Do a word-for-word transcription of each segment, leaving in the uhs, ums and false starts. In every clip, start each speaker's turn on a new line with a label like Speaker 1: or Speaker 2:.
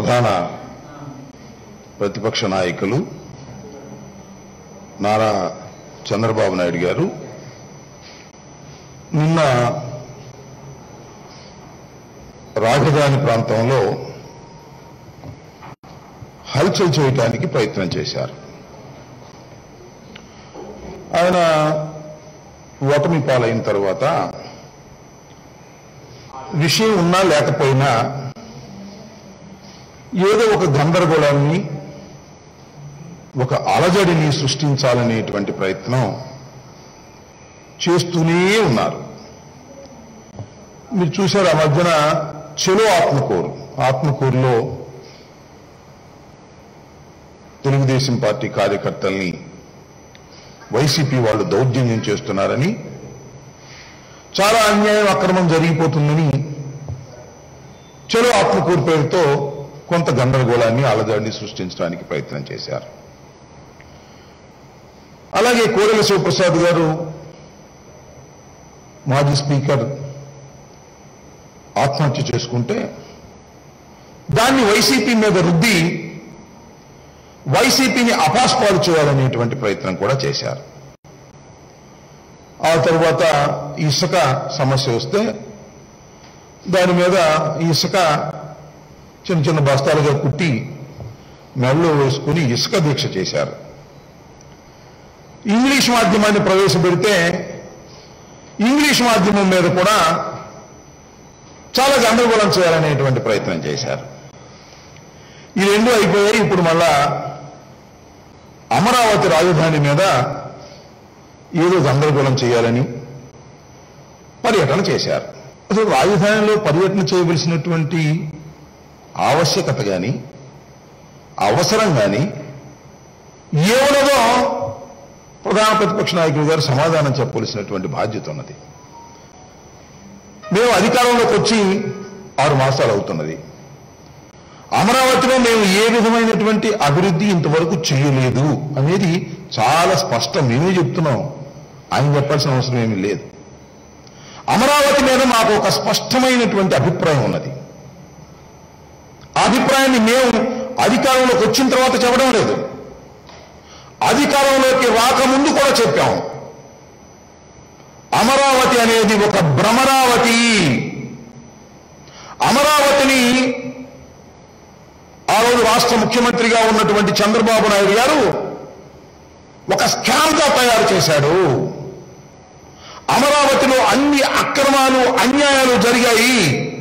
Speaker 1: ప్రధాన ప్రతిపక్ష నాయకులు నారా చంద్రబాబు నాయుడు గారు నిన్న రాజధాని ప్రాంతంలో హల్చల్ చేయడానికి ప్రయత్నం చేశారు. ఆయన ఓటమి పాలైన తర్వాత విషయం ఉన్నా లేకపోయినా ఏదో ఒక గందరగోళాన్ని, ఒక అలజడిని సృష్టించాలనేటువంటి ప్రయత్నం చేస్తూనే ఉన్నారు. మీరు చూశారు, ఆ మధ్యన చెలో ఆత్మకూరు ఆత్మకూరులో తెలుగుదేశం పార్టీ కార్యకర్తల్ని వైసీపీ వాళ్ళు దౌర్జన్యం చేస్తున్నారని, చాలా అన్యాయం అక్రమం జరిగిపోతుందని చెలో ఆత్మకూరు పేరుతో కొంత గందరగోళాన్ని, అలజడిని సృష్టించడానికి ప్రయత్నం చేశారు. అలాగే కోడెల శివప్రసాద్ గారు మాజీ స్పీకర్ ఆత్మహత్య చేసుకుంటే దాన్ని వైసీపీ మీద రుద్ది వైసీపీని అపాస్పాలు చేయాలనేటువంటి ప్రయత్నం కూడా చేశారు. ఆ తర్వాత ఇసుక సమస్య వస్తే దాని మీద ఇసుక చిన్న చిన్న బస్తాలుగా కుట్టి మెడలో వేసుకుని ఇసుక దీక్ష చేశారు. ఇంగ్లీష్ మాధ్యమాన్ని ప్రవేశపెడితే ఇంగ్లీష్ మాధ్యమం మీద కూడా చాలా గందరగోళం చేయాలనేటువంటి ప్రయత్నం చేశారు. ఈ రెండు అయిపోయాయి. ఇప్పుడు మళ్ళా అమరావతి రాజధాని మీద ఏదో గందరగోళం చేయాలని పర్యటన చేశారు. అసలు రాజధానిలో పర్యటన చేయవలసినటువంటి ఆవశ్యకత కానీ, అవసరం కానీ ఏమన్నదో ప్రధాన ప్రతిపక్ష నాయకులు గారు సమాధానం చెప్పవలసినటువంటి బాధ్యత ఉన్నది. మేము అధికారంలోకి వచ్చి ఆరు మాసాలు అవుతున్నది. అమరావతిలో మేము ఏ విధమైనటువంటి అభివృద్ధి ఇంతవరకు చేయలేదు అనేది చాలా స్పష్టం. మేమే చెప్తున్నాం, ఆయన చెప్పాల్సిన అవసరం ఏమీ లేదు. అమరావతి మీద మాకు ఒక స్పష్టమైనటువంటి అభిప్రాయం ఉన్నది. ఆ అభిప్రాయాన్ని మేము అధికారంలోకి వచ్చిన తర్వాత చెప్పడం లేదు, అధికారంలోకి రాకముందు కూడా చెప్పాం. అమరావతి అనేది ఒక భ్రమరావతి. అమరావతిని ఆ రోజు రాష్ట్ర ముఖ్యమంత్రిగా ఉన్నటువంటి చంద్రబాబు నాయుడు గారు ఒక స్కామ్ గా తయారు చేశాడు. అమరావతిలో అన్ని అక్రమాలు, అన్యాయాలు జరిగాయి.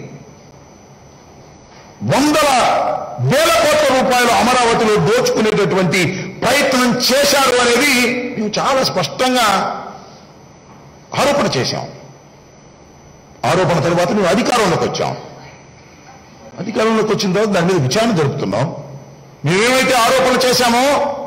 Speaker 1: వందల వేల కోట్ల రూపాయలు అమరావతిలో దోచుకునేటటువంటి ప్రయత్నం చేశారు అనేది మేము చాలా స్పష్టంగా ఆరోపణ చేశాం. ఆరోపణ తర్వాత మేము అధికారంలోకి వచ్చాం. అధికారంలోకి వచ్చిన తర్వాత దాని మీద విచారణ జరుపుతున్నాం. మేమేమైతే ఆరోపణలు చేశామో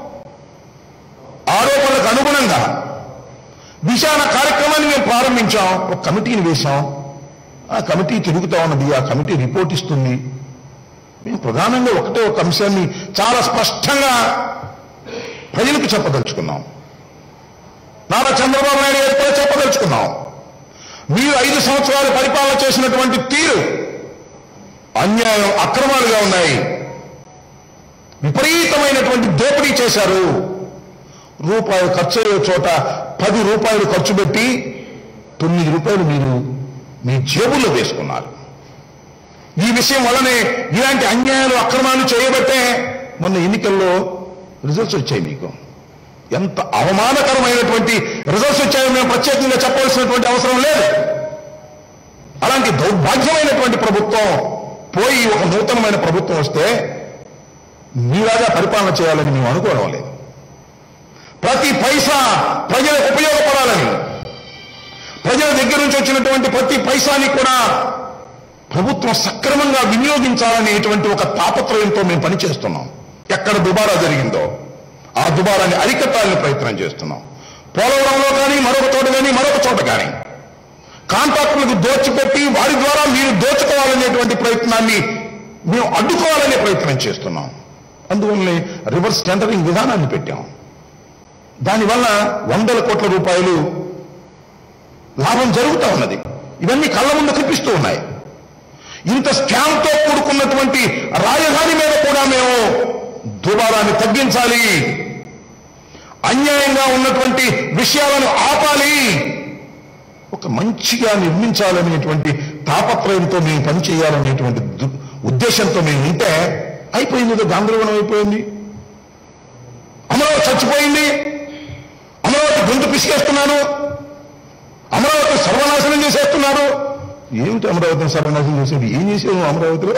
Speaker 1: ఆరోపణలకు అనుగుణంగా విచారణ కార్యక్రమాన్ని మేము ప్రారంభించాం. ఒక కమిటీని వేశాం. ఆ కమిటీ తిరుగుతా ఉన్నది. ఆ కమిటీ రిపోర్ట్ ఇస్తుంది. మేము ప్రధానంగా ఒకటే ఒక అంశాన్ని చాలా స్పష్టంగా ప్రజలకు చెప్పదలుచుకున్నాం. నారా చంద్రబాబు నాయుడు గారు కూడా చెప్పదలుచుకున్నాం. మీరు ఐదు సంవత్సరాలు పరిపాలన చేసినటువంటి తీరు అన్యాయం, అక్రమాలుగా ఉన్నాయి. విపరీతమైనటువంటి దోపిడీ చేశారు. రూపాయలు ఖర్చు అయ్యే చోట పది రూపాయలు ఖర్చు పెట్టి తొమ్మిది రూపాయలు మీరు మీ జేబుల్లో వేసుకున్నారు. ఈ విషయం వల్లనే ఇలాంటి అన్యాయాలు, అక్రమాలు చేయబట్టే మొన్న ఎన్నికల్లో రిజల్ట్స్ వచ్చాయి. మీకు ఎంత అవమానకరమైనటువంటి రిజల్ట్స్ వచ్చాయో మేము ప్రత్యేకంగా చెప్పవలసినటువంటి అవసరం లేదు. అలాంటి దౌర్భాగ్యమైనటువంటి ప్రభుత్వం పోయి ఒక నూతనమైన ప్రభుత్వం వస్తే మీలాగా పరిపాలన చేయాలని మేము అనుకోవడం లేదు. ప్రతి పైసా ప్రజలకు ఉపయోగపడాలని, ప్రజల దగ్గర నుంచి వచ్చినటువంటి ప్రతి పైసాని కూడా ప్రభుత్వం సక్రమంగా వినియోగించాలనేటువంటి ఒక తాపత్రయంతో మేము పనిచేస్తున్నాం. ఎక్కడ దుబారా జరిగిందో ఆ దుబారాన్ని అరికట్టాలని ప్రయత్నం చేస్తున్నాం. పోలవరంలో కానీ, మరొక చోట కానీ, మరొక చోట కానీ కాంట్రాక్టులకు దోచిపెట్టి వారి ద్వారా మీరు దోచుకోవాలనేటువంటి ప్రయత్నాన్ని మేము అడ్డుకోవాలనే ప్రయత్నం చేస్తున్నాం. అందువల్లనే రివర్స్ టెండరింగ్ విధానాన్ని పెట్టాం. దానివల్ల వందల కోట్ల రూపాయలు లాభం జరుగుతూ ఉన్నది. ఇవన్నీ కళ్ళ ముందు కనిపిస్తూ ఉన్నాయి. ఇంత స్కామ్తో కూడుకున్నటువంటి రాజధాని మీద కూడా మేము దుబారాన్ని తగ్గించాలి, అన్యాయంగా ఉన్నటువంటి విషయాలను ఆపాలి, ఒక మంచిగా నిర్మించాలనేటువంటి తాపత్రయంతో మేము పనిచేయాలనేటువంటి ఉద్దేశంతో మేము ఉంటే అయిపోయింది, ఏదో గందరగోళం అయిపోయింది. అమరావతి చచ్చిపోయింది, అమరావతి గొంతు పిసికేస్తున్నాను, అమరావతి సర్వనాశనం చేసేస్తున్నారు. ఏమిటి అమరావతిని సర్వనాశనం చేసేది? ఏం చేసేది అమరావతిలో?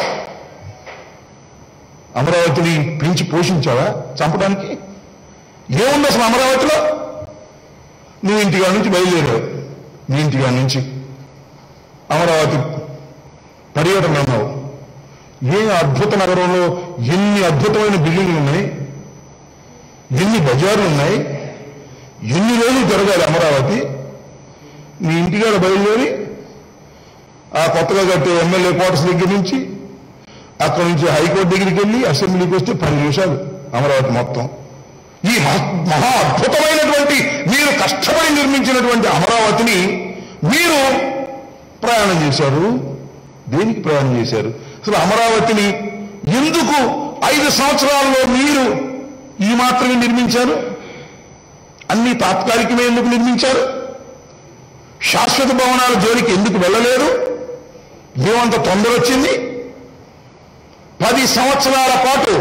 Speaker 1: అమరావతిని పెంచి పోషించావా చంపడానికి? ఏముంది అసలు అమరావతిలో? నువ్వు ఇంటిగా నుంచి బయలుదేరావు, నీ ఇంటిగా నుంచి అమరావతి పర్యటన అన్నావు. ఏ అద్భుత నగరంలో ఎన్ని అద్భుతమైన బిల్డింగ్లు ఉన్నాయి, ఎన్ని బజార్లు ఉన్నాయి, ఎన్ని రోజులు జరగాలి అమరావతి. నీ ఇంటికాడ బయలుదేరి ఆ కొత్తగా కట్టే ఎమ్మెల్యే క్వార్టర్స్ దగ్గర నుంచి అక్కడి నుంచి హైకోర్టు దగ్గరికి వెళ్ళి అసెంబ్లీకి వస్తే పది నిమిషాలు అమరావతి మొత్తం. ఈ మహా అద్భుతమైనటువంటి మీరు కష్టపడి నిర్మించినటువంటి అమరావతిని మీరు ప్రయాణం చేశారు. దేనికి ప్రయాణం చేశారు? అసలు అమరావతిని ఎందుకు ఐదు సంవత్సరాల్లో మీరు ఈ మాత్రమే నిర్మించారు? అన్ని తాత్కాలికమే ఎందుకు నిర్మించారు? శాశ్వత భవనాల జోలికి ఎందుకు వెళ్ళలేరు? ఏమంత తొందర వచ్చింది? పది సంవత్సరాల పాటు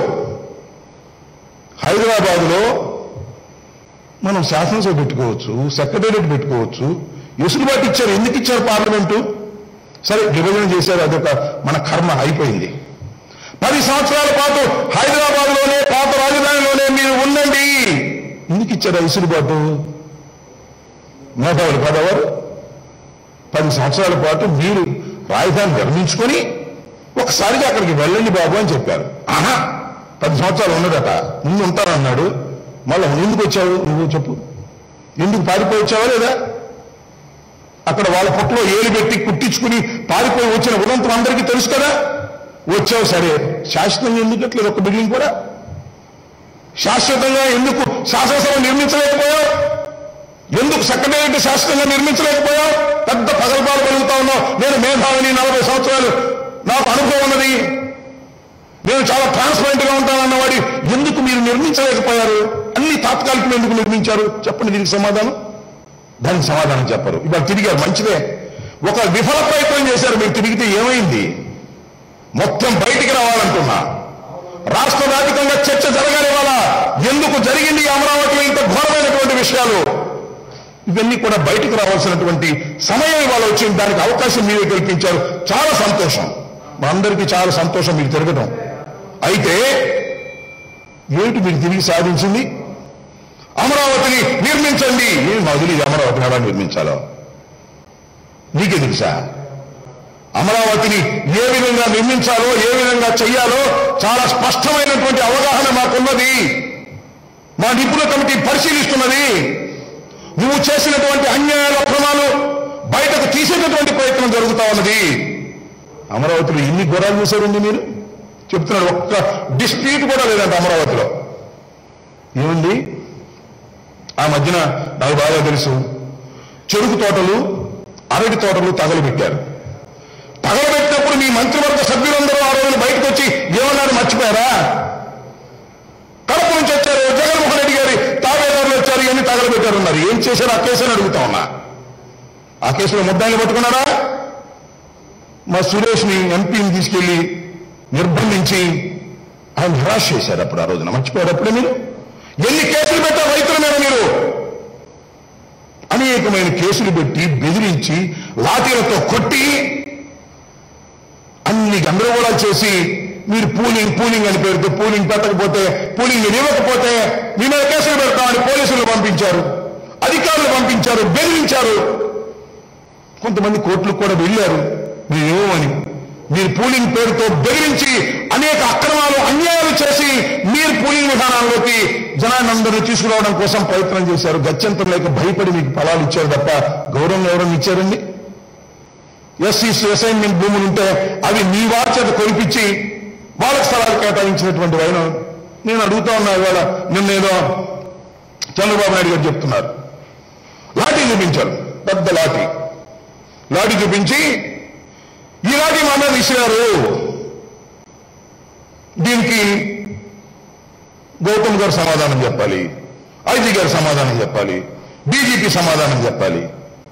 Speaker 1: హైదరాబాద్లో మనం శాసనసభ పెట్టుకోవచ్చు, సెక్రటేరియట్ పెట్టుకోవచ్చు, వెసులుబాటు ఇచ్చారు. ఎందుకు ఇచ్చారు పార్లమెంటు? సరే విభజన చేశారు, అదొక మన కర్మ అయిపోయింది. పది సంవత్సరాల పాటు హైదరాబాద్లోనే పాత రాజధానిలోనే మీరు ఉండండి. ఎందుకు ఇచ్చారు వెసులుబాటు? మేధావులు కాదవారు పది సంవత్సరాల పాటు మీరు రాజధాని నిర్మించుకొని ఒకసారిగా అక్కడికి వెళ్ళండి బాబు అని చెప్పారు. ఆహా, పది సంవత్సరాలు ఉన్నదట, ముందు ఉంటారన్నాడు. మళ్ళీ ఎందుకు వచ్చావు నువ్వు చెప్పు? ఎందుకు పారిపోయి వచ్చావా లేదా? అక్కడ వాళ్ళ పొట్టలో ఏలు పెట్టి కుట్టించుకుని పారిపోయి వచ్చిన ఉదంతం అందరికీ తెలుసు కదా. వచ్చావు, సరే, శాశ్వతంగా ఎందుకు అట్లేదు ఒక బిల్డింగ్ కూడా? శాశ్వతంగా ఎందుకు శాసనసభ నిర్మించలేకపోయావు? ఎందుకు సెక్రటేరియట్ శాశ్వతంగా నిర్మించలేకపోయావు? పెద్ద పగల్పాలు కలుగుతా ఉన్నావు. నేను మేధావిని, నలభై సంవత్సరాలు నాకు అనుభవం ఉన్నది, నేను చాలా ట్రాన్స్పరెంట్ గా ఉంటానన్నవాడి ఎందుకు మీరు నిర్మించలేకపోయారు? అన్ని తాత్కాలికం ఎందుకు నిర్మించారు? చెప్పండి దీనికి సమాధానం. దానికి సమాధానం చెప్పరు. ఇవాళ తిరిగారు, మంచిదే. ఒక విఫల ప్రయత్నం చేశారు. మీరు తిరిగితే ఏమైంది? మొత్తం బయటికి రావాలంటున్నా, రాష్ట్ర వ్యాప్తంగా చర్చ జరగాలి. వాళ్ళ ఎందుకు జరిగింది అమరావతిలో ఇంత ఘోరమైనటువంటి విషయాలు, ఇవన్నీ కూడా బయటకు రావాల్సినటువంటి సమయం ఇవాళ వచ్చింది. దానికి అవకాశం మీరే కల్పించారు. చాలా సంతోషం, మా అందరికీ చాలా సంతోషం మీరు తిరగటం. అయితే ఏమిటి మీరు తిరిగి సాధించింది? అమరావతిని నిర్మించండి. ఏం వదిలి అమరావతిని ఎలా నిర్మించాలో నీకే తెలుసా? అమరావతిని ఏ విధంగా నిర్మించాలో, ఏ విధంగా చెయ్యాలో చాలా స్పష్టమైనటువంటి అవగాహన మాకున్నది. మా నిపుణుల కమిటీ పరిశీలిస్తున్నది. నువ్వు చేసినటువంటి అన్యాయాల అక్రమాలు బయటకు తీసేటటువంటి ప్రయత్నం జరుగుతా ఉన్నది. అమరావతిలో ఎన్ని ఘోరాలు చూశారండి మీరు? చెప్తున్నాడు, ఒక్క డిస్ప్యూట్ కూడా లేదంట అమరావతిలో. ఏమండి, ఆ మధ్యన నాకు బాగా తెలుసు, చెరుకు తోటలు, అరటి తోటలు తగలబెట్టారు. తగలబెట్టినప్పుడు మీ మంత్రివర్గ సభ్యులందరూ ఆ రోజున బయటకు వచ్చి ఏమన్నారు మర్చిపోయారా? కడప నుంచి వచ్చారు, జగన్మోహన్ రెడ్డి గారి తాబేదారులు వచ్చారు, ఇవన్నీ తగలబెట్టారు ఉన్నారు. ఏం చేశారు ఆ కేసుని అడుగుతా ఉన్నా. ఆ కేసులో ముద్దాయిని పట్టుకున్నారా? మా సురేష్ని ఎంపీని తీసుకెళ్లి నిర్బంధించి ఆయన నిరాశ చేశారు. అప్పుడు ఆ రోజున మర్చిపోయారు. అప్పుడే మీరు ఎన్ని కేసులు పెట్టారు రైతుల మీద? మీరు అనేకమైన కేసులు పెట్టి బెదిరించి లాఠీలతో కొట్టి అన్ని గందరగోళాలు చేసి మీరు పూలింగ్ పూలింగ్ అని పేరుతో పూలింగ్ పెట్టకపోతే, పూలింగ్ ఇవ్వకపోతే మీ మీద కేసులు పెడతామని పోలీసులు పంపించారు, అధికారులు పంపించారు, బెదిరించారు. కొంతమంది కోర్టులకు కూడా వెళ్ళారు మీరు ఇవ్వమని. మీరు పూలింగ్ పేరుతో బెదిరించి అనేక అక్రమాలు, అన్యాయాలు చేసి మీరు పూలింగ్ విధానాల్లోకి జనాన్నందరినీ తీసుకురావడం కోసం ప్రయత్నం చేశారు. గత్యంతరం లేక భయపడి మీకు ఫలాలు ఇచ్చారు తప్ప గౌరవం ఎవరన్నా ఇచ్చారండి? ఎస్సీస్ అసైన్మెంట్ భూములు ఉంటే అవి మీ వారి చేత కొనిపించి వాళ్ళకి స్థలాలు కేటాయించినటువంటి వైన నేను అడుగుతా ఉన్నా. ఇవాళ నిన్నేదో చంద్రబాబు నాయుడు గారు చెప్తున్నారు, లాఠీ చూపించారు, పెద్ద లాఠీ లాఠీ చూపించి ఇలాగే మా మీద విసిరారు. దీనికి గౌతమ్ గారు సమాధానం చెప్పాలి, ఐజీ గారు సమాధానం చెప్పాలి, డీజీపీ సమాధానం చెప్పాలి.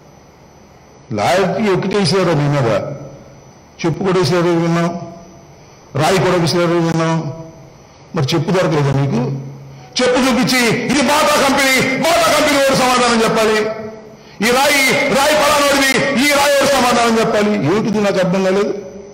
Speaker 1: లాయర్కి ఎక్కిటేసారు మీ మీద, చెప్పు కూడా వేసారు విన్నాం, రాయి కూడా విసిరారు విన్నాం. మరి చెప్పు దొరకలేదా మీకు? చెప్పు చూపించి ఇది బాటా కంపెనీ, బాటా కంపెనీ వాడు సమాధానం చెప్పాలి. ఈ రాయి రాయి పలానోడిది, ఈ రాయి వాడు సమాధానం చెప్పాలి. ఏమిటిది నాకు అర్థం కాలేదు.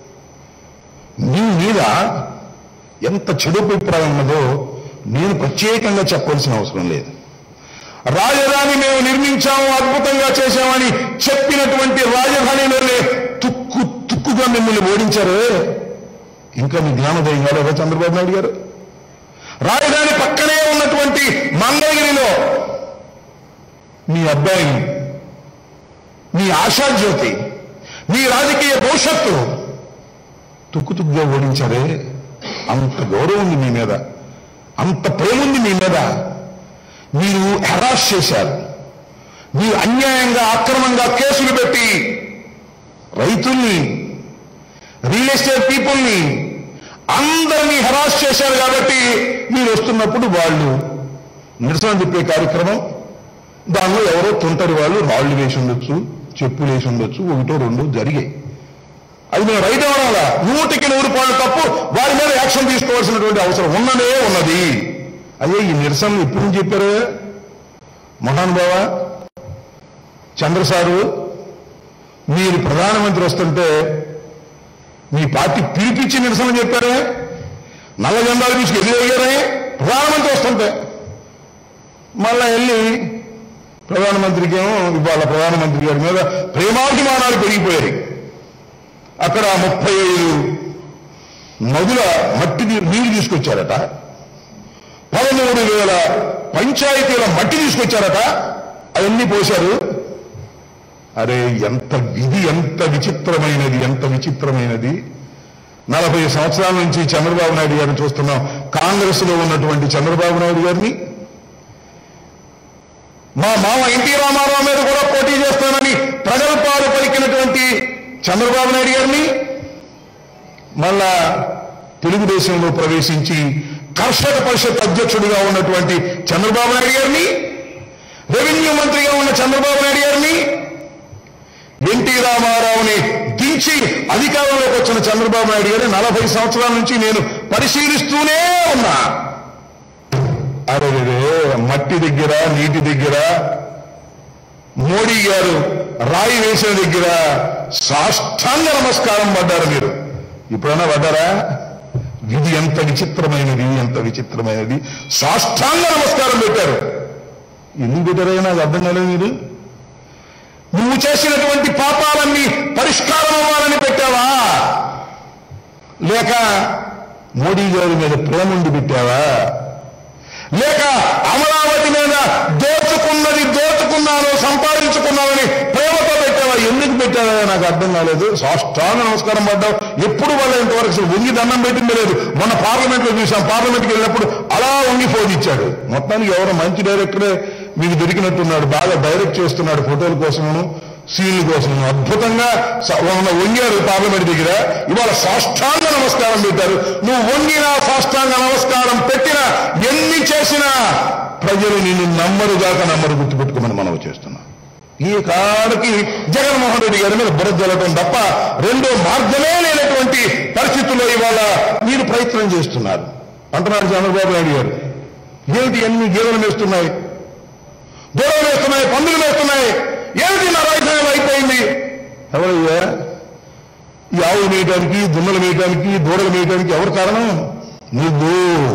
Speaker 1: నీ మీద ఎంత చెడు అభిప్రాయం ఉన్నదో నేను ప్రత్యేకంగా చెప్పాల్సిన అవసరం లేదు. రాజధాని మేము నిర్మించాము, అద్భుతంగా చేశామని చెప్పినటువంటి రాజధానిలోనే తుక్కు తుక్కుగా మిమ్మల్ని ఓడించారు. ఇంకా మీ జ్ఞానోదయం కాలేదా చంద్రబాబు నాయుడు గారు? రాజధాని పక్కనే ఉన్నటువంటి మంగళగిరిలో మీ అబ్బాయిని, మీ ఆశాజ్యోతి, మీ రాజకీయ భవిష్యత్తు తుక్కు తుక్కుగా ఓడించారే. అంత గౌరవం ఉంది మీ మీద, అంత ప్రేమ ఉంది మీ మీద. మీరు హెరాస్ చేశారు. మీరు అన్యాయంగా అక్రమంగా కేసులు పెట్టి రైతుల్ని, రియల్ ఎస్టేట్ పీపుల్ని అందరినీ హెరాస్ చేశారు. కాబట్టి మీరు వస్తున్నప్పుడు వాళ్ళు నిరసన తిప్పే కార్యక్రమం, దానిలో ఎవరో తుంటరి వాళ్ళు రాళ్లు వేసి ఉండొచ్చు, చెప్పులు వేసి ఉండొచ్చు, ఒకటో రెండో జరిగాయి. అది మేము రైట్ అవ్వాలా, నూటికి నూరు పాయింట్ తప్పు, వారి మీద యాక్షన్ తీసుకోవాల్సినటువంటి అవసరం ఉన్నదే ఉన్నది. అదే ఈ నిరసనలు ఎప్పుడు నుంచి చెప్పారు? మహానుభావ చంద్రసారు, మీరు ప్రధానమంత్రి వస్తుంటే మీ పార్టీ పిలిపించి నిరసన చెప్పారే, నల్ల జెండాలు తీసుకు ఎదురయ్యారే ప్రధానమంత్రి వస్తుంటే. మళ్ళా వెళ్ళి ప్రధానమంత్రికి ఏమో ఇవాళ ప్రధానమంత్రి గారి మీద ప్రేమాభిమానాలు పెరిగిపోయాయి. అక్కడ ముప్పై ఐదు నదుల మట్టి నీరు తీసుకొచ్చారట, పదమూడు వేల పంచాయతీల మట్టి తీసుకొచ్చారట, అవన్నీ పోశారు. అరే ఎంత విధి, ఎంత విచిత్రమైనది, ఎంత విచిత్రమైనది. నలభై సంవత్సరాల నుంచి చంద్రబాబు నాయుడు గారిని చూస్తున్నాం. కాంగ్రెస్ లో ఉన్నటువంటి చంద్రబాబు నాయుడు గారిని, మా మామ ఎన్టీ రామారావు మీద కూడా పోటీ చేస్తానని ప్రగల్భాలు పలికినటువంటి చంద్రబాబు నాయుడు గారిని, మళ్ళా తెలుగుదేశంలో ప్రవేశించి కర్షక పరిషత్ అధ్యక్షుడిగా ఉన్నటువంటి చంద్రబాబు నాయుడు గారిని, రెవెన్యూ మంత్రిగా ఉన్న చంద్రబాబు నాయుడు గారిని, ఎన్టీ రామారావుని దించి అధికారంలోకి వచ్చిన చంద్రబాబు నాయుడు గారిని నలభై సంవత్సరాల నుంచి నేను పరిశీలిస్తూనే ఉన్నా. అరే మట్టి దగ్గర, నీటి దగ్గర, మోడీ గారు రాయి వేసిన దగ్గర సాష్టాంగ నమస్కారం పడ్డారు మీరు. ఇప్పుడైనా పడ్డారా? విధి ఎంత విచిత్రమైనది, ఎంత విచిత్రమైనది. సాష్టాంగ నమస్కారం పెట్టారు. ఎందుకు పెట్టారో నాకు అర్థం కాలేదు. మీరు నువ్వు చేసినటువంటి పాపాలన్నీ పరిష్కారం అవ్వాలని పెట్టావా, లేక మోడీ గారి మీద ప్రేమ ఉండి పెట్టావా, లేక అమరావతి మీద దోచుకున్నది దోచుకున్నాను, సంపాదించుకున్నానని ప్రేమతో పెట్టావా? ఎందుకు పెట్టావా నాకు అర్థం కాలేదు. సాష్టాంగ నమస్కారం పడ్డావు. ఎప్పుడు వల్ల ఇంతవరకు అసలు వంగి దండం పెట్టింది లేదు. మొన్న పార్లమెంట్ లో చూసాం, పార్లమెంట్కి వెళ్ళినప్పుడు అలా వంగి ఫోన్ ఇచ్చాడు. మొత్తానికి ఎవరో మంచి డైరెక్టరే మీకు దొరికినట్టున్నాడు, బాగా డైరెక్ట్ చేస్తున్నాడు ఫోటోల కోసము, సీన్ల కోసము. అద్భుతంగా వంగారు పార్లమెంట్ దగ్గర. ఇవాళ సాష్టాంగ నమస్కారం పెట్టారు. నువ్వు వంగినా సాష్టాంగ నమస్కారం పెట్టినా ఎన్ని చేసినా ప్రజలు నిన్ను నమ్మరుగాక నమ్మరు. గుర్తుపెట్టుకోమని మనం చేస్తున్నాం. ఈ కాడికి జగన్మోహన్ రెడ్డి గారి మీద బురద జల్లడం తప్ప రెండో మార్గమే లేనటువంటి పరిస్థితుల్లో ఇవాళ మీరు ప్రయత్నం చేస్తున్నారు అంటున్నారు చంద్రబాబు నాయుడు గారు. ఏమిటి ఎన్ని గేదెలు వేస్తున్నాయి, దూడలు వేస్తున్నాయి, పందులు వేస్తున్నాయి, ఏమిటి నా రాజధాని అయిపోయింది? ఎవరయ్యా ఈ ఆవులు మేయటానికి, దున్నలు మేయటానికి, దూడలు మేయటానికి ఎవరు కారణం? నువ్వు.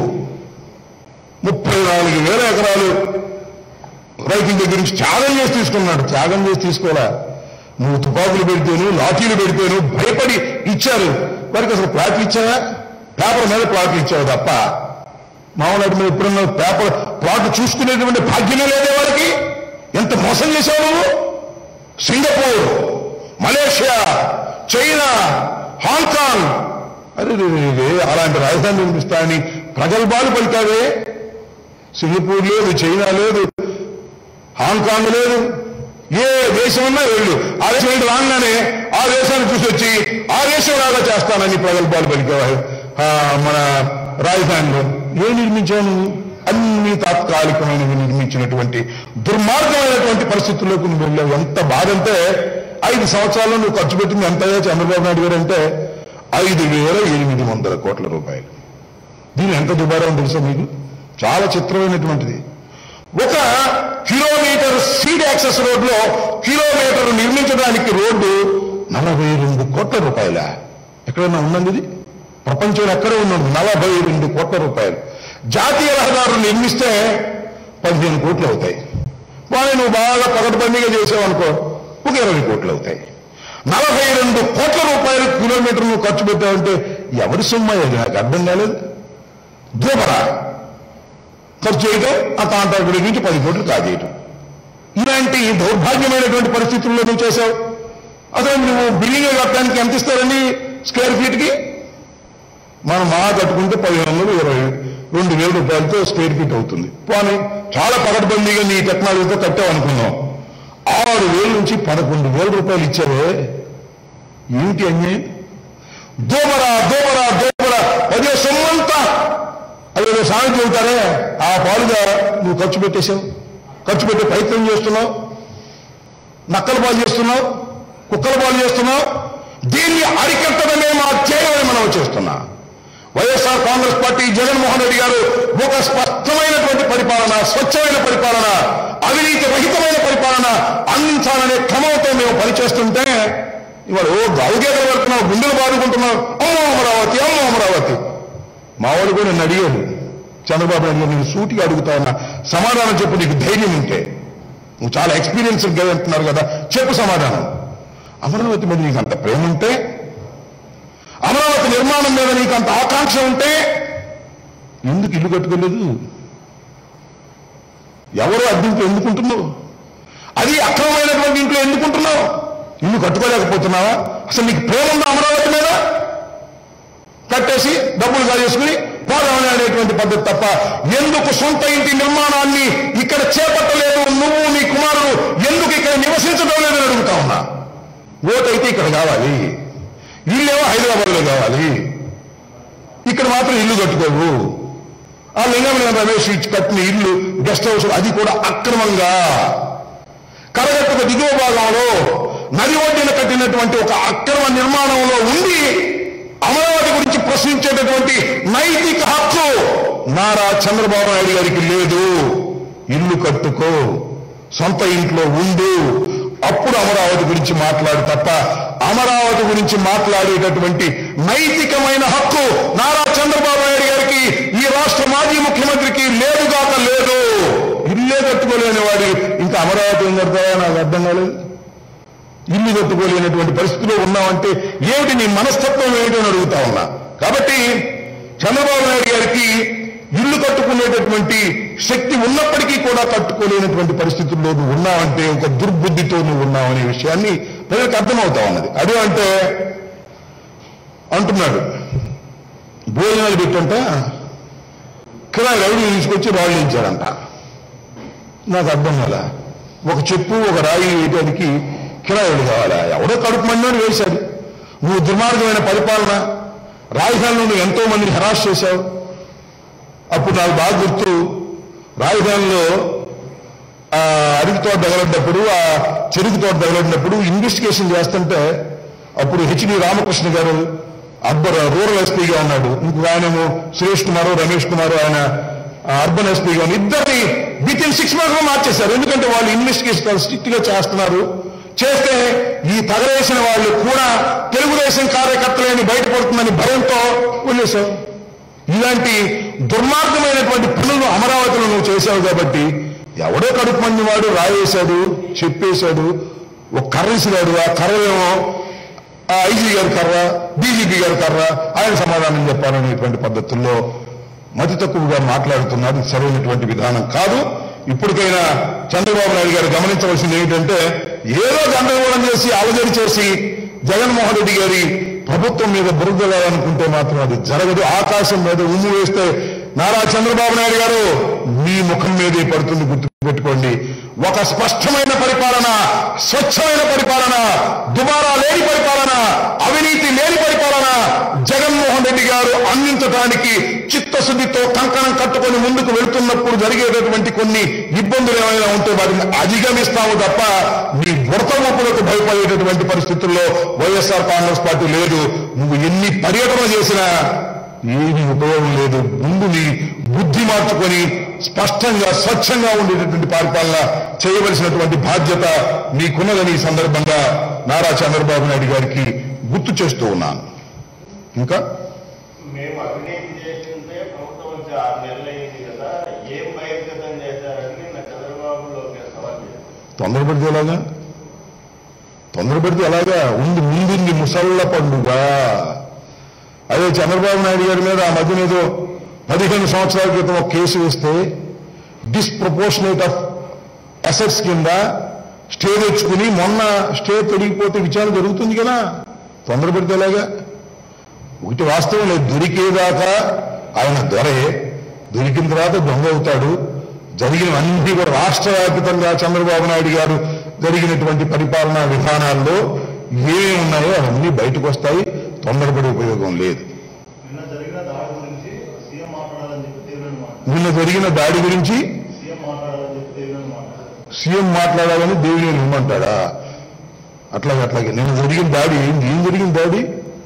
Speaker 1: ముప్పై నాలుగు వేల ఎకరాలు రైతుల దగ్గర నుంచి త్యాగం చేసి తీసుకున్నాడు. త్యాగం చేసి తీసుకోవాలా? నువ్వు తుపాకులు పెడితేను, లాఠీలు పెడితేను భయపడి ఇచ్చారు. వారికి అసలు ప్లాట్లు ఇచ్చావా? పేపర్ మీద ప్లాట్లు ఇచ్చావు తప్ప మామూలు మీద ఎప్పుడన్నా పేపర్ ప్లాట్ చూసుకునేటువంటి భాగ్యమే లేదే వారికి. ఎంత మోసం చేశావు నువ్వు. సింగపూర్, మలేషియా, చైనా, హాంకాంగ్, అరే అలాంటి రాజధాని నిర్మిస్తానని ప్రగల్భాలు పలికావే. సింగపూర్ లేదు, చైనా లేదు, హాంకాంగ్ లేదు, ఏ దేశం ఉన్నా వెళ్ళు, ఆ దేశం వెళ్ళి రాగానే ఆ దేశాన్ని చూసి వచ్చి ఆ దేశం లాగా చేస్తానని ప్రగల్భాలు పలికేవారు. మన రాజధానిలో ఏం నిర్మించాను? అన్ని తాత్కాలికమైనవి నిర్మించినటువంటి దుర్మార్గమైనటువంటి పరిస్థితుల్లోకి నువ్వు వెళ్ళావు. ఎంత బాధ అంటే ఐదు సంవత్సరాల్లో నువ్వు ఖర్చు పెట్టింది ఎంత చంద్రబాబు నాయుడు గారు అంటే ఐదు వేల ఎనిమిది వందల కోట్ల రూపాయలు. దీని ఎంత దుబారం తెలుసా మీకు? చాలా చిత్రమైనటువంటిది. ఒక కిలోమీటర్ సీడ్ యాక్సెస్ రోడ్లో కిలోమీటర్ నిర్మించడానికి రోడ్డు నలభై రెండు కోట్ల రూపాయల. ఎక్కడైనా ఉన్నది ఇది? ప్రపంచంలో ఎక్కడ ఉన్నది? నలభై రెండు కోట్ల రూపాయలు. జాతీయ రహదారులు నిర్మిస్తే పదిహేను కోట్లు అవుతాయి. కానీ నువ్వు బాగా పగటిబందీగా చేసావనుకో ఒక ఇరవై కోట్లు అవుతాయి. నలభై రెండు కోట్ల రూపాయలు కిలోమీటర్ నువ్వు ఖర్చు పెట్టావంటే ఎవరి సొమ్ము అయ్యేది? నాకు అర్థం కాలేదు. దూబరా ఖర్చు చేయటం, ఆ కాంట్రాక్టర్ నుంచి పది కోట్లు కాజేయటం, ఇలాంటి దౌర్భాగ్యమైనటువంటి పరిస్థితుల్లో నువ్వు చేశావు. అసలు నువ్వు బిల్డింగ్ కట్టడానికి ఎంత ఇస్తారండి స్క్వేర్ ఫీట్కి? మనం మా కట్టుకుంటే పదిహేను వందలు ఇరవై రెండు వేల రూపాయలతో స్క్వేర్ ఫీట్ అవుతుంది. పోనీ చాలా పగటిబందీగా నీ టెక్నాలజీతో కట్టావు అనుకున్నాం. ఆరు వేల నుంచి పదకొండు వేల రూపాయలు ఇచ్చారే, ఏంటి అన్యాయం? దోమరా దోమరా దోమరా అదే సొమ్మంతా అదే సాయం చెబుతారే ఆ పాలుగా నువ్వు ఖర్చు పెట్టేశావు. ఖర్చు పెట్టే ప్రయత్నం చేస్తున్నావు, నక్కల పాలు చేస్తున్నావు, కుక్కల పాలు చేస్తున్నావు. దీన్ని అరికట్టడమే మా ధ్యేయమని మనం చేస్తున్నా. వైఎస్ఆర్ కాంగ్రెస్ పార్టీ జగన్మోహన్ రెడ్డి గారు ఒక స్పష్టమైనటువంటి పరిపాలన, స్వచ్ఛమైన పరిపాలన, అవినీతి రహితమైన పరిపాలన అందించాలనే క్రమంతో మేము పనిచేస్తుంటే ఇవాళ ఓ గౌగేతలు పడుతున్నావు, గుండెలు బాదుకుంటున్నావు. అమ్మో అమరావతి, అమ్మో అమరావతి. మా వాళ్ళు కూడా నన్ను అడిగాడు, చంద్రబాబు నాయుడు గారు నేను సూటిగా అడుగుతా ఉన్నా, సమాధానం చెప్పు, నీకు ధైర్యం ఉంటే. నువ్వు చాలా ఎక్స్పీరియన్స్ అంటున్నారు కదా, చెప్పు సమాధానం. అమరావతి మీద నీకు అంత ప్రేమ ఉంటే, అమరావతి నిర్మాణం మీద నీకు అంత ఆకాంక్ష ఉంటే ఎందుకు ఇల్లు కట్టుకోలేదు? ఎవరు అద్దెంట్లో ఎందుకుంటున్నావు? అది అక్రమమైనటువంటి ఇంట్లో ఎందుకుంటున్నావు? ఇల్లు కట్టుకోలేకపోతున్నావా? అసలు నీకు ప్రేమ ఉందా అమరావతి మీద? కట్టేసి డబ్బులు కాజేసుకుని పోదామని అనేటువంటి పద్ధతి తప్ప ఎందుకు సొంత ఇంటి నిర్మాణాన్ని ఇక్కడ చేపట్టలేదు? నువ్వు నీ కుమారుడు ఎందుకు ఇక్కడ నివసించడం లేదని అడుగుతా ఉన్నా. ఓటైతే ఇక్కడ కావాలి, ఇల్లేమో హైదరాబాద్లో కావాలి, ఇక్కడ మాత్రం ఇల్లు కట్టుకోవు. ఆ లింగం రమేష్ కట్టిన ఇల్లు గెస్ట్ హౌస్ అది కూడా అక్రమంగా కరగట్టుకు దిగువ భాగంలో నది ఒడ్డున కట్టినటువంటి ఒక అక్రమ నిర్మాణంలో ఉండి అమరావతి గురించి ప్రశ్నించేటటువంటి నైతిక హక్కు నారా చంద్రబాబు నాయుడు గారికి లేదు. ఇల్లు కట్టుకో, సొంత ఇంట్లో ఉండు, అప్పుడు అమరావతి గురించి మాట్లాడు తప్ప అమరావతి గురించి మాట్లాడేటటువంటి నైతికమైన హక్కు నారా చంద్రబాబు నాయుడు గారికి, ఈ రాష్ట్ర మాజీ ముఖ్యమంత్రికి లేదుగాక లేదు. ఇల్లే కట్టుకోలేని వాడు ఇంకా అమరావతి ఏం కడతావా? నాకు అర్థం కాలేదు. ఇల్లు కట్టుకోలేనటువంటి పరిస్థితిలో ఉన్నామంటే ఏమిటి నీ మనస్తత్వం ఏమిటని అడుగుతా ఉన్నా. కాబట్టి చంద్రబాబు నాయుడు గారికి ఇల్లు కట్టుకునేటటువంటి శక్తి ఉన్నప్పటికీ కూడా కట్టుకోలేనటువంటి పరిస్థితుల్లో నువ్వు ఉన్నావంటే ఒక దుర్బుద్ధితో నువ్వు ఉన్నావనే విషయాన్ని ప్రజలకు అర్థమవుతా ఉన్నది. అదే అంటే అంటున్నాడు భోజనాలు పెట్టంట కిరాయి రౌడీ తీసుకొచ్చి రాళ్ళు ఇచ్చారంట. నాకు అర్థం కాలా. ఒక చెప్పు ఒక రాయి వేయడానికి కిరాయిలు కావాలా? ఎవడో కడుపు మండి వేశాడు. నువ్వు దుర్మార్గమైన పరిపాలన, రాజధానిలో నువ్వు ఎంతో మందిని హెరాస్ చేశావు. అప్పుడు నాకు బాగా గుర్తు, రాజధానిలో అరటి తోట తగలడినప్పుడు, ఆ చెరుకు తోట తగలడినప్పుడు ఇన్వెస్టిగేషన్ చేస్తుంటే అప్పుడు హెచ్డి రామకృష్ణ గారు అర్బన్ రూరల్ ఎస్పీగా ఉన్నాడు, ఇంకొక ఆయనేమో సురేష్ కుమార్ రమేష్ కుమార్ ఆయన అర్బన్ ఎస్పీగా ఉన్నారు. ఇద్దరిని విత్ ఇన్ సిక్స్ మంత్స్ లో మార్చేశారు. ఎందుకంటే వాళ్ళు ఇన్వెస్టిగేషన్ స్ట్రిక్ట్ గా చేస్తున్నారు. చేస్తే ఈ తగలేసిన వాళ్ళు కూడా తెలుగుదేశం కార్యకర్తలేని బయటపడుతుందని భయంతో వదిలేశావు. ఇలాంటి దుర్మార్గమైనటువంటి పనులు అమరావతిలో నువ్వు చేశావు కాబట్టి ఎవడో కడుపు మంది వాడు రాయేశాడు, చెప్పేశాడు, ఒక కర్ర ఇసిరాడు. ఆ కర్ర ఏమో ఆ ఐజీ గారి కర్ర, డీజీపీ గారి కర్ర, ఆయన సమాధానం చెప్పాలనేటువంటి పద్ధతుల్లో మతి తక్కువగా మాట్లాడుతున్నారు. సరైనటువంటి విధానం కాదు. ఇప్పటికైనా చంద్రబాబు నాయుడు గారు గమనించవలసింది ఏమిటంటే, ఏదో గందరగోళం చేసి అలజడి చేసి జగన్మోహన్ రెడ్డి గారి ప్రభుత్వం మీద బురదలాలనుకుంటే మాత్రం అది జరగదు. ఆకాశం మీద ఉమ్ము వేస్తే నారా చంద్రబాబు నాయుడు గారు మీ ముఖం మీదే పడుతుంది గుర్తు. పెట్టుకోండి. ఒక స్పష్టమైన పరిపాలన, స్వచ్ఛమైన పరిపాలన, దుబారా లేని పరిపాలన, అవినీతి లేని పరిపాలన జగన్మోహన్ రెడ్డి గారు అందించడానికి చిత్తశుద్ధితో కంకణం కట్టుకొని ముందుకు వెళుతున్నప్పుడు జరిగేటటువంటి కొన్ని ఇబ్బందులు ఏమైనా ఉంటే వాటిని అధిగమిస్తాము తప్ప నీ బుడత ఊపులకు భయపడేటటువంటి పరిస్థితుల్లో వైఎస్ఆర్ కాంగ్రెస్ పార్టీ లేదు. నువ్వు ఎన్ని పర్యటనలు చేసినా ఏమీ ఉపయోగం లేదు. ముందు నీ బుద్ధి మార్చుకొని స్పష్టంగా స్వచ్ఛంగా ఉండేటటువంటి పరిపాలన చేయవలసినటువంటి బాధ్యత నీకున్నదని ఈ సందర్భంగా నారా చంద్రబాబు నాయుడు గారికి గుర్తు చేస్తూ ఉన్నాను. ఇంకా
Speaker 2: మేము అవినీతి చేస్తుంటే ప్రభుత్వం వచ్చి ఆరు నెలలు అయింది కదా, ఏం బహిర్గతం చేశారని నా చంద్రబాబులోకి సవాల్ చేశారు.
Speaker 1: తొందరపడితే ఎలాగా తొందరపడితే ఎలాగా ఉంది ముందుంది ముసళ్ళ పండుగ. అదే చంద్రబాబు నాయుడు గారి మీద ఆ మధ్యన ఏదో పదిహేను సంవత్సరాల క్రితం ఒక కేసు వేస్తే డిస్ప్రపోర్షనేట్ ఆఫ్ అసెట్స్ కింద స్టే తెచ్చుకుని మొన్న స్టే తొలగిపోతే విచారణ జరుగుతుంది కదా. తొందరపడితే ఎలాగా? ఒకటి వాస్తవం లేదు, దొరికేదాకా ఆయన దొరే, దొరికిన తర్వాత దొంగ అవుతాడు. జరిగినవన్నీ కూడా రాష్ట్ర వ్యాప్తంగా చంద్రబాబు నాయుడు గారు జరిగినటువంటి పరిపాలనా విధానాల్లో ఏమేమి ఉన్నాయో అవన్నీ బయటకు వస్తాయి. తొందరపడే ఉపయోగం లేదు.
Speaker 2: నిన్న జరిగిన దాడి గురించి సీఎం మాట్లాడాలని చెప్పి
Speaker 1: నిన్న జరిగిన దాడి గురించి
Speaker 2: సీఎం మాట్లాడాలని చెప్పి దేవినేని మాట్లాడారు.
Speaker 1: సీఎం మాట్లాడాలని దేవినేని ఇమ్మంటాడా? అట్లాగే అట్లాగే నిన్న జరిగిన దాడి ఏంది? ఏం జరిగిన దాడి?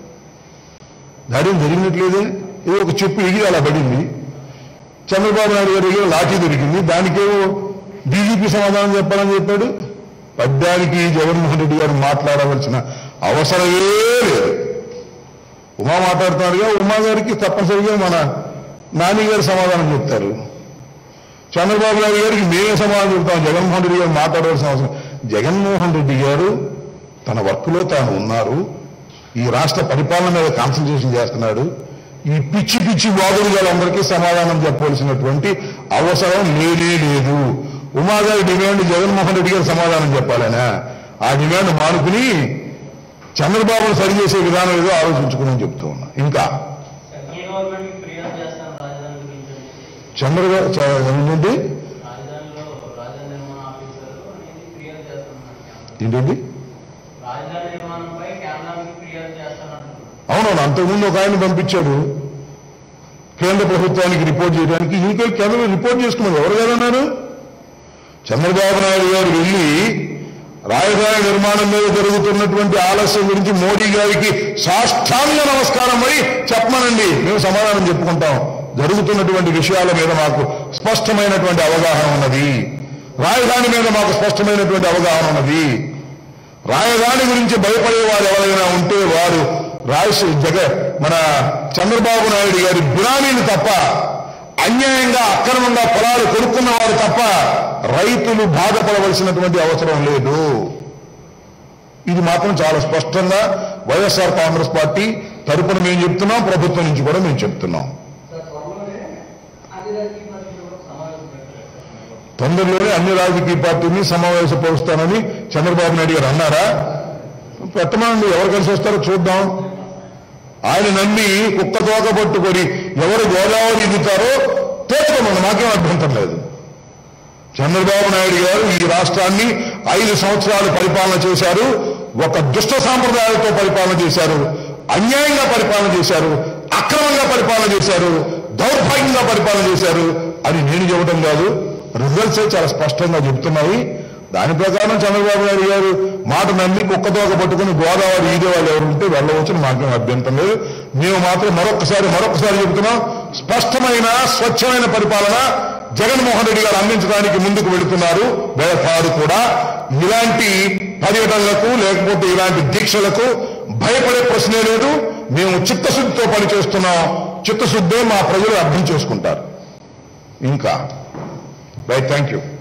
Speaker 1: దాడి ఏం జరిగినట్లేదే. ఏదో ఒక చెప్పు ఎగిరి అలా పడింది. చంద్రబాబు నాయుడు గారి దగ్గర లాఠీ దొరికింది. దానికేమో డీజీపీ సమాధానం చెప్పాలని చెప్పాడు. పద్యానికి జగన్మోహన్ రెడ్డి గారు మాట్లాడవలసిన అవసరమే లేదు. ఉమా మాట్లాడుతున్నారుగా, ఉమా గారికి తప్పనిసరిగా మన నాని గారు సమాధానం చెప్తారు. చంద్రబాబు నాయుడు గారికి మేమే సమాధానం చెప్తాం. జగన్మోహన్ రెడ్డి గారు మాట్లాడవలసిన అవసరం. జగన్మోహన్ రెడ్డి గారు తన వర్క్లో తాను ఉన్నారు. ఈ రాష్ట్ర పరిపాలన మీద కాన్సన్ట్రేషన్ చేస్తున్నాడు. ఈ పిచ్చి పిచ్చి వాదులుగాలందరికీ సమాధానం చెప్పవలసినటువంటి అవసరం లేనే లేదు. ఉమా గారి డిమాండ్ జగన్మోహన్ రెడ్డి గారు సమాధానం చెప్పాలనా? ఆ డిమాండ్ మానుకుని చంద్రబాబును సరిచేసే విధానం ఏదో ఆలోచించుకుని చెప్తూ ఉన్నా. ఇంకా చంద్రబాబు ఏంటంటే ఏంటండి అవునవును, అంతకుముందు ఒక ఆయన పంపించాడు కేంద్ర ప్రభుత్వానికి రిపోర్ట్ చేయడానికి. ఇంకా కేంద్రం రిపోర్ట్ చేసుకున్నారు. ఎవరు గారన్నారు? చంద్రబాబు నాయుడు గారు వెళ్ళి రాజధాని నిర్మాణం మీద జరుగుతున్నటువంటి ఆలస్యం గురించి మోడీ గారికి సాష్టాంగ నమస్కారం పడి చెప్పమనండి, మేము సమాధానం చెప్పుకుంటాం. జరుగుతున్నటువంటి విషయాల మీద మాకు స్పష్టమైనటువంటి అవగాహన ఉన్నది. రాజధాని మీద మాకు స్పష్టమైనటువంటి అవగాహన ఉన్నది. రాజధాని గురించి భయపడే వారు ఎవరైనా ఉంటే వారు రాజశే జగ మన చంద్రబాబు నాయుడు గారి బినామీలు తప్ప, అన్యాయంగా అక్రమంగా పొలాలు కొనుక్కున్న వారు తప్ప రైతులు బాధపడవలసినటువంటి అవసరం లేదు. ఇది మాత్రం చాలా స్పష్టంగా వైఎస్ఆర్ కాంగ్రెస్ పార్టీ తరపున మేము చెప్తున్నాం, ప్రభుత్వం నుంచి కూడా మేము చెప్తున్నాం. తొందరలోనే అన్ని రాజకీయ పార్టీని సమావేశపరుస్తానని చంద్రబాబు నాయుడు గారు అన్నారా? పెట్టమండి, ఎవరు కలిసి వస్తారో చూద్దాం. ఆయన నమ్మి కుక్క తోక పట్టుకొని ఎవరు గోదావరి ఇగుతారో తోచుకోమని మాకేం అభ్యంతరం లేదు. చంద్రబాబు నాయుడు గారు ఈ రాష్ట్రాన్ని ఐదు సంవత్సరాలు పరిపాలన చేశారు. ఒక దుష్ట సాంప్రదాయాలతో పరిపాలన చేశారు, అన్యాయంగా పరిపాలన చేశారు, అక్రమంగా పరిపాలన చేశారు, దౌర్భాగ్యంగా పరిపాలన చేశారు అని నేను చెప్పడం కాదు, రిజల్ట్సే చాలా స్పష్టంగా చెబుతున్నాయి. దాని ప్రకారం చంద్రబాబు నాయుడు గారు మాట నమ్మి కుక్కతోక పట్టుకుని గోదావరి ఈదే వాళ్ళు ఎవరు ఉంటే వెళ్ళవచ్చని మాకేం అభ్యంతరం లేదు. మేము మాత్రం మరొకసారి మరొకసారి చెబుతున్నాం, స్పష్టమైన స్వచ్ఛమైన పరిపాలన జగన్మోహన్ రెడ్డి గారు అందించడానికి ముందుకు వెళుతున్నారు. వారు కూడా ఇలాంటి పర్యటనలకు లేకపోతే ఇలాంటి దీక్షలకు భయపడే ప్రశ్నే లేదు. మేము చిత్తశుద్ధితో పనిచేస్తున్నాం. చిత్తశుద్ధే మా ప్రజలు అర్థం చేసుకుంటారు. ఇంకా రైట్, థ్యాంక్ యూ.